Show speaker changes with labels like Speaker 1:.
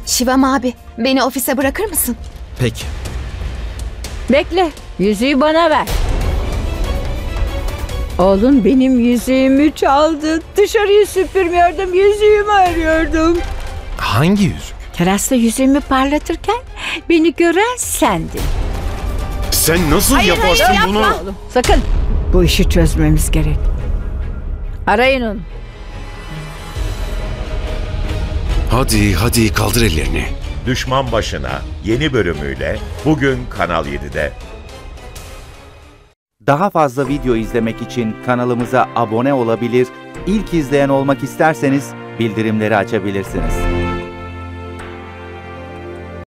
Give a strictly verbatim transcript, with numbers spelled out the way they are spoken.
Speaker 1: Şivam abi, beni ofise bırakır mısın?
Speaker 2: Peki.
Speaker 3: Bekle, yüzüğü bana ver. Oğlun benim yüzüğümü çaldı. Dışarıyı süpürmüyordum, yüzüğümü arıyordum.
Speaker 2: Hangi yüzük?
Speaker 3: Terasta yüzüğümü parlatırken beni gören sendin.
Speaker 2: Sen nasıl
Speaker 3: Hayır,
Speaker 2: yaparsın
Speaker 3: hayır,
Speaker 2: bunu?
Speaker 3: yapma oğlum. Sakın. Bu işi çözmemiz gerek. Arayın onu.
Speaker 2: Hadi hadi kaldır ellerini.
Speaker 4: Düşman Başına yeni bölümüyle bugün Kanal yedide.
Speaker 5: Daha fazla video izlemek için kanalımıza abone olabilir, ilk izleyen olmak isterseniz bildirimleri açabilirsiniz.